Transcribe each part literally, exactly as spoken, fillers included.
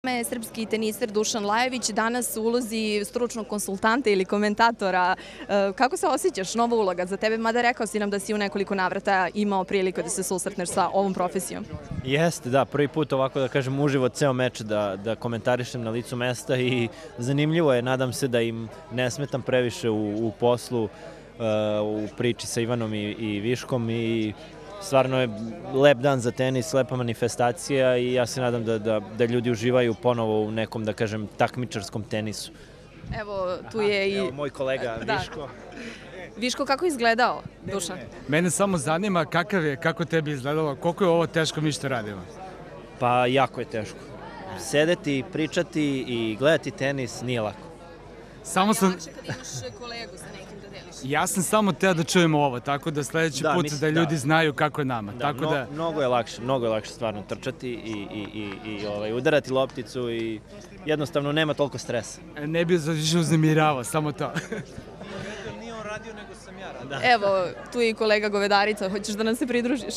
Me srpski teniser Dušan Lajović, danas u ulozi stručnog konsultanta ili komentatora. Kako se osjećaš? Nova uloga za tebe, mada rekao si nam da si u nekoliko navrata imao priliku da se susretneš sa ovom profesijom. Jeste, da, prvi put ovako da kažem uživo ceo meč da, da komentarišem na licu mesta i zanimljivo je, nadam se da im ne smetam previše u, u poslu, u priči sa Ivanom i, i Viškom i stvarno je lep dan za tenis, lepa manifestacija i ja se nadam da, da, da ljudi uživaju ponovo u nekom, da kažem, takmičarskom tenisu. Evo, tu je i... Evo, moj kolega da. Viško. Viško, kako je izgledao, Dušan? Mene samo zanima kakav je, kako tebi izgledalo, koliko je ovo teško mi što radimo? Pa jako je teško. Sedeti, pričati i gledati tenis nije lako. Samo sam... lakše kad imaš kolegu sa nekim da deliš. Ja sam samo teo da čujemo ovo, tako da sledeći Da, put mislim, da ljudi da. znaju kako je nama. Da, tako mno- da, mnogo je lakše, mnogo je lakše stvarno trčati i, i, i, i ovaj, udarati lopticu i jednostavno nema toliko stresa. ne bi više uznemiravao, samo to. Nije on radio, nego sam ja radio. Evo, tu je i kolega Govedarica, hoćeš da nam se pridružiš?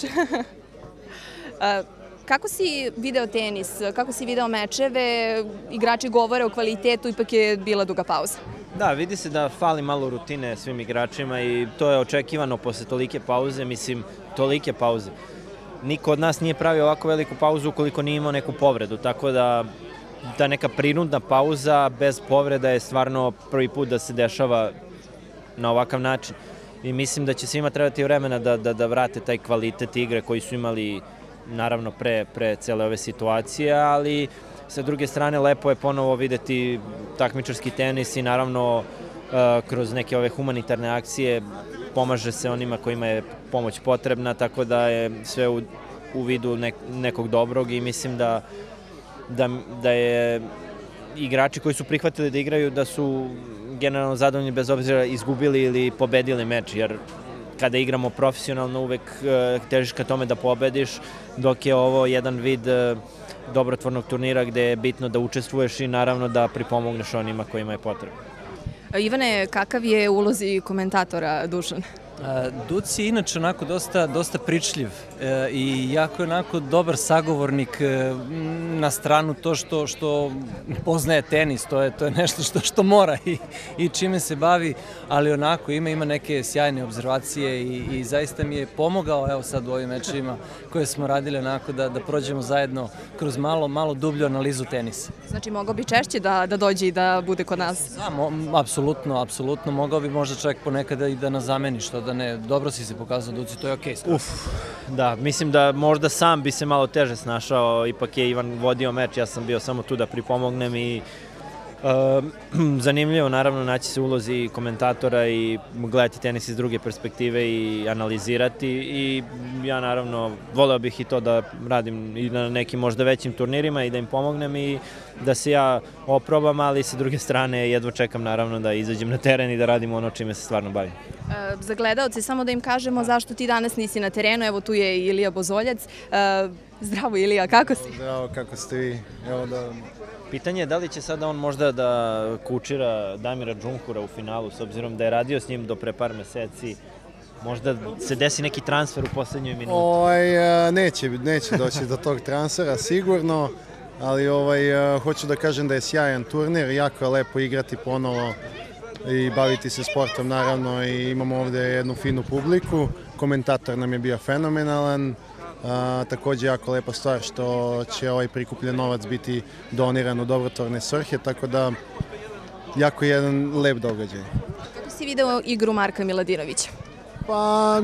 A, Kako si video tenis, kako si video mečeve, igrači govore o kvalitetu, ipak je bila duga pauza. Da, vidi se da fali malo rutine svim igračima i to je očekivano posle tolike pauze, mislim, tolike pauze. Niko od nas nije pravio ovako veliku pauzu ukoliko nije imao neku povredu, tako da ta neka prinudna pauza bez povreda je stvarno prvi put da se dešava na ovakav način. I mislim da će svima trebati vremena da, da, da vrate taj kvalitet igre koji su imali naravno pre, pre cele ove situacije, ali sa druge strane lepo je ponovo videti takmičarski tenis i naravno uh, kroz neke ove humanitarne akcije pomaže se onima kojima je pomoć potrebna, tako da je sve u, u vidu nek, nekog dobrog i mislim da, da, da je igrači koji su prihvatili da igraju da su generalno zadovoljni bez obzira izgubili ili pobedili meč, jer kada igramo profesionalno uvek težiš ka tome da pobediš, dok je ovo jedan vid dobrotvornog turnira gde je bitno da učestvuješ i naravno da pripomogneš onima kojima je potrebno. Ivane, kakav je u ulozi komentatora Dušan? Duci je inače onako dosta, dosta pričljiv e, i jako je onako dobar sagovornik e, na stranu to što, što poznaje tenis, to je, to je nešto što, što mora i, i čime se bavi, ali onako ima, ima neke sjajne obzervacije i, i zaista mi je pomogao evo sad u ovim mečevima koje smo radili onako da, da prođemo zajedno kroz malo, malo dublju analizu tenisa. Znači, mogao bi češće da, da dođe i da bude kod nas? Da, mo, apsolutno, apsolutno, mogao bi možda čovjek ponekada i da nas zameni, što da ne, dobro si se pokazao, Duci, to je okej. Okay, Uf, da, mislim da možda sam bi se malo teže snašao, ipak je Ivan vodio meč, ja sam bio samo tu da pripomognem i uh, zanimljivo naravno naći se u ulozi komentatora i gledati tenis iz druge perspektive i analizirati i ja naravno voleo bih i to da radim i na nekim možda većim turnirima i da im pomognem i da se ja oprobam, ali sa druge strane jedva čekam naravno da izađem na teren i da radim ono čime se stvarno bavim. E, za gledalce, samo da im kažemo zašto ti danas nisi na terenu, evo tu je i Ilija Bozoljac. E, zdravo Ilija, kako si? Zdravo, kako ste vi? Evo da... Pitanje je da li će sada on možda da kučira Damira Džunkura u finalu, s obzirom da je radio s njim do pre par meseci. Možda se desi neki transfer u poslednjoj minuti. Ovaj, neće, neće doći do tog transfera sigurno, ali ovaj, hoću da kažem da je sjajan turnir, jako je lepo igrati ponovo i baviti se sportom naravno i imamo ovde jednu finu publiku. Komentator nam je bio fenomenalan. A, takođe jako lepa stvar što će ovaj prikupljen novac biti doniran u dobrotvorne svrhe, tako da jako jedan lep događaj. Kako si video igru Marka Miladinovića? Pa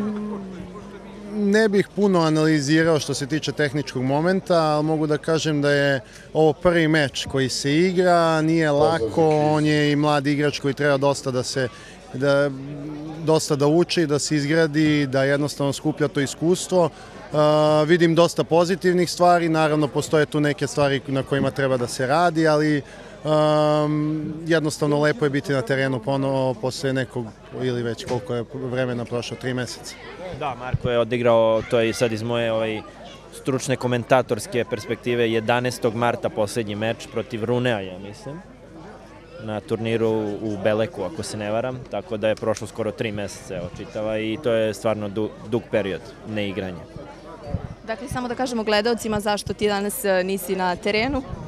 ne bih puno analizirao što se tiče tehničkog momenta, ali mogu da kažem da je ovo prvi meč koji se igra, nije lako, on je i mlad igrač koji treba dosta da se da, dosta da uči, da se izgradi, da jednostavno skuplja to iskustvo. Uh, vidim dosta pozitivnih stvari, naravno postoje tu neke stvari na kojima treba da se radi, ali um, jednostavno lepo je biti na terenu ponovo posle nekog ili već koliko je vremena prošlo, tri meseca. Da, Marko je odigrao, to je sad iz moje ovaj, stručne komentatorske perspektive, jedanaestog marta poslednji meč protiv Runea, ja mislim, na turniru u Beleku, ako se ne varam, tako da je prošlo skoro tri meseca, evo, čitava i to je stvarno dug, dug period neigranja. Dakle, samo da kažemo gledalcima zašto ti danas nisi na terenu.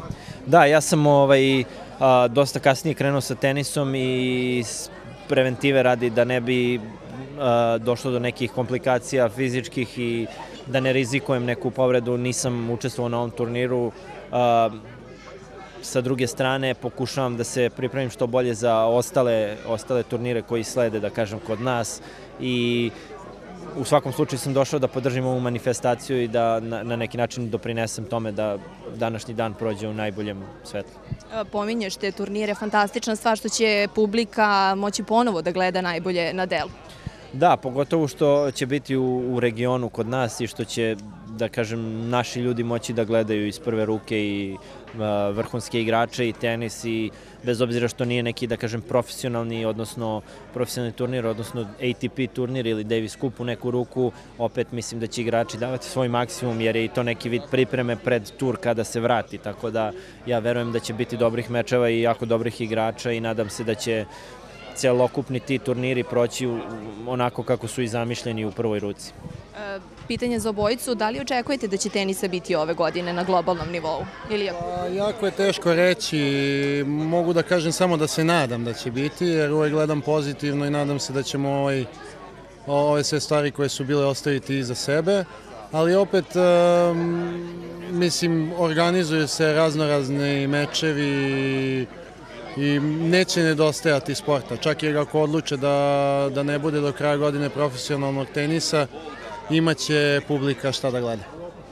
Da, ja sam ovaj, a, dosta kasnije krenuo sa tenisom i s preventive radi da ne bi a, došlo do nekih komplikacija fizičkih i da ne rizikujem neku povredu, nisam učestvovao na ovom turniru. A, sa druge strane, pokušavam da se pripremim što bolje za ostale, ostale turnire koji slede, da kažem, kod nas i u svakom slučaju sam došao da podržim ovu manifestaciju i da na, na neki način doprinesem tome da današnji dan prođe u najboljem svetlu. Pominješ te turnire, fantastična stvar što će publika moći ponovo da gleda najbolje na delu. Da, pogotovo što će biti u, u regionu kod nas i što će, da kažem, naši ljudi moći da gledaju iz prve ruke i a, vrhunske igrače i tenis i bez obzira što nije neki, da kažem, profesionalni, odnosno profesionalni turnir, odnosno A T P turnir ili Davis Cup u neku ruku, opet mislim da će igrači davati svoj maksimum jer je i to neki vid pripreme pred tur kada se vrati, tako da ja verujem da će biti dobrih mečeva i jako dobrih igrača i nadam se da će celokupni ti turniri proći onako kako su i zamišljeni u prvoj ruci. Pitanje za obojicu, da li očekujete da će tenisa biti ove godine na globalnom nivou? Ili je... Pa, jako je teško reći, mogu da kažem samo da se nadam da će biti, jer uvek gledam pozitivno i nadam se da ćemo ovaj, ove sve stvari koje su bile ostaviti iza sebe, ali opet, um, mislim, organizuju se raznorazni mečevi i neće nedostajati sporta. Čak i ako odluče da, da ne bude do kraja godine profesionalnog tenisa, imaće publika šta da gleda.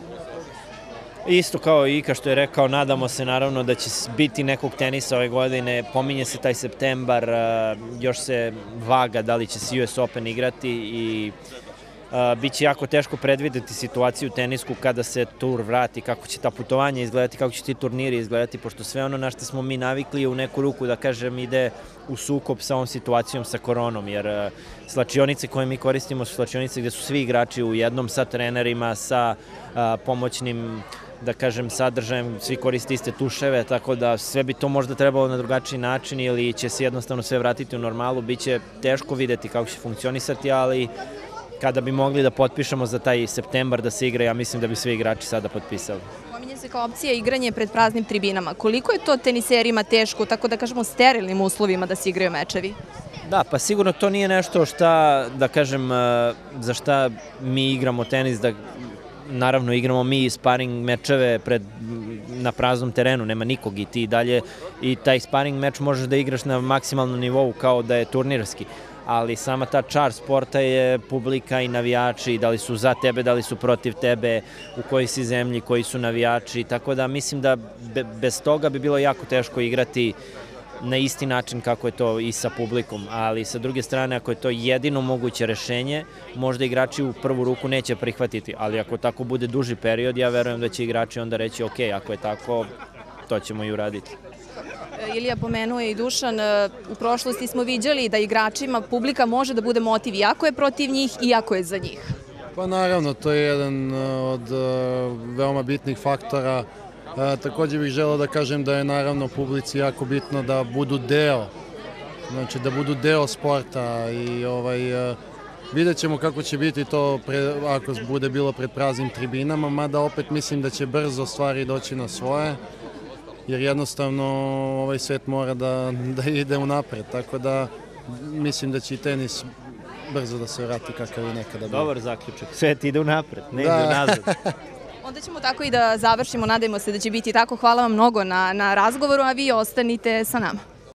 Isto kao i Ika što je rekao, nadamo se naravno da će biti nekog tenisa ove godine, pominje se taj septembar, još se vaga da li će se U S Open igrati i biće jako teško predvideti situaciju tenisku kada se tur vrati, kako će ta putovanja izgledati, kako će ti turniri izgledati, pošto sve ono na što smo mi navikli u neku ruku, da kažem, ide u sukob sa ovom situacijom sa koronom, jer slačionice koje mi koristimo su slačionice gde su svi igrači u jednom sa trenerima, sa pomoćnim, da kažem, sadržajem, svi koriste iste tuševe, tako da sve bi to možda trebalo na drugačiji način ili će se jednostavno sve vratiti u normalu, biće teško videti kako će funkcionisati, ali kada bi mogli da potpišemo za taj septembar da se igra, ja mislim da bi svi igrači sada potpisali. Pominje se kao opcija igranje pred praznim tribinama. Koliko je to teniserima teško, tako da kažemo, sterilnim uslovima da se igraju mečevi? Da, pa sigurno to nije nešto šta, da kažem, za šta mi igramo tenis, da naravno igramo mi sparing mečeve pred, na praznom terenu, nema nikog i ti dalje i taj sparing meč možeš da igraš na maksimalnom nivou kao da je turnirski. Ali sama ta čar sporta je publika i navijači, da li su za tebe, da li su protiv tebe, u kojoj si zemlji, koji su navijači, tako da mislim da bez toga bi bilo jako teško igrati na isti način kako je to i sa publikom, ali sa druge strane ako je to jedino moguće rešenje, možda igrači u prvu ruku neće prihvatiti, ali ako tako bude duži period, ja verujem da će igrači onda reći ok, ako je tako, to ćemo i uraditi. Ilija pomenuo je i Dušan, u prošlosti smo viđali da igračima publika može da bude motiv iako je protiv njih i ako je za njih. Pa naravno, to je jedan od veoma bitnih faktora. Takođe bih želeo da kažem da je naravno publici jako bitno da budu deo, znači da budu deo sporta i ovaj, vidjet ćemo kako će biti to pre, ako bude bilo pred praznim tribinama, mada opet mislim da će brzo stvari doći na svoje, jer jednostavno ovaj svet mora da, da ide unapred, tako da mislim da će i tenis brzo da se vrati kakav je nekada bio. Dobar zaključak, svet ide unapred, ne ide unazad. Onda ćemo tako i da završimo, nadajmo se da će biti tako. Hvala vam mnogo na, na razgovoru, a vi ostanite sa nama.